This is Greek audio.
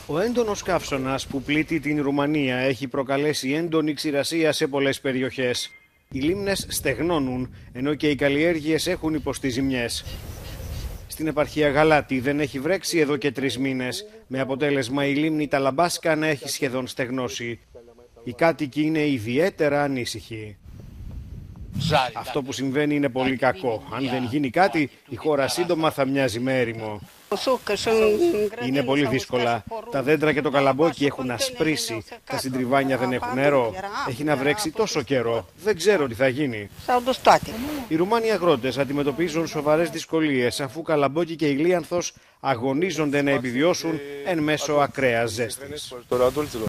Ο έντονος καύσωνας που πλήττει την Ρουμανία έχει προκαλέσει έντονη ξηρασία σε πολλές περιοχές. Οι λίμνες στεγνώνουν, ενώ και οι καλλιέργειες έχουν υποστεί ζημιές. Στην επαρχία Γαλάτη δεν έχει βρέξει εδώ και 3 μήνες, με αποτέλεσμα η λίμνη Ταλαμπάσκα να έχει σχεδόν στεγνώσει. Οι κάτοικοι είναι ιδιαίτερα ανήσυχοι. Αυτό που συμβαίνει είναι πολύ κακό. Αν δεν γίνει κάτι, η χώρα σύντομα θα μοιάζει με έρημο. Είναι πολύ δύσκολα. Τα δέντρα και το καλαμπόκι έχουν ασπρίσει. Τα συντριβάνια δεν έχουν νερό. Έχει να βρέξει τόσο καιρό. Δεν ξέρω τι θα γίνει. Οι Ρουμάνοι αγρότες αντιμετωπίζουν σοβαρές δυσκολίες, αφού καλαμπόκι και ηλίανθος αγωνίζονται να επιβιώσουν εν μέσω ακραίας ζέστης.